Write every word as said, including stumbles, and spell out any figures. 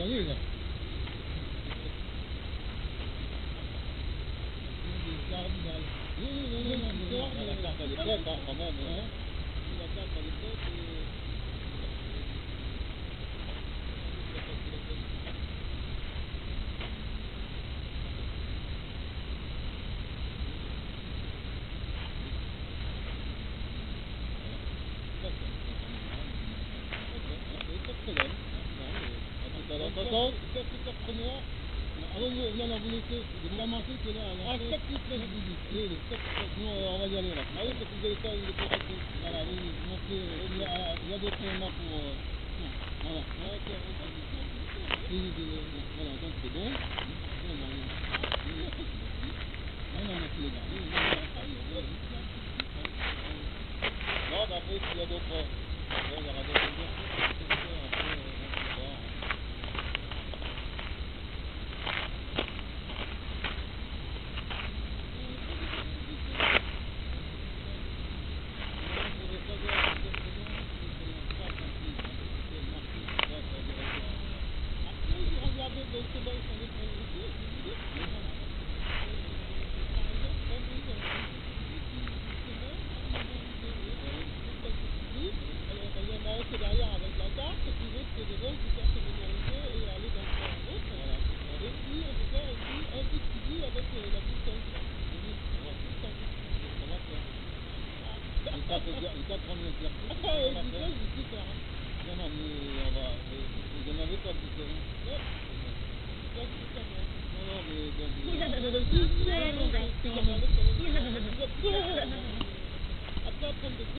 gagner, là. Cardinal. Oui, oui, non, non, non, non, non, la carte elle est faite, hein, quand même. Hein. La carte elle est faite et... Alors, non, non, vous laissez, vous ramassez, c'est là, là. Ah, stop, tout là, je vous dis. Oui, le stop, stop, non, on va y aller, là. Ah oui, parce que vous allez faire une décoration. Voilà, oui, oui, montrez, il y a, il y a d'autres éléments pour, euh, voilà. Ok, oui, oui, oui, voilà, donc c'est bon. Non, non, non. Non, non, merci les gars. Non, mais après, s'il y a d'autres, bon, il y aura d'autres exercices. Derrière avec la carte, et puis l'autre c'est des rôles qui peuvent se mémoriser et aller d'un point à l'autre. Voilà. Et puis on peut faire aussi un petit suivi avec euh, la boussole. Oui, on va tout ça. On va faire. Il tape prendre l'exercice. Ah, et boussole, je sais faire. Non, non, mais on va. Vous en avez pas de boussole. Non. Pas de boussole, non. Non, non, mais. Après, apprendre des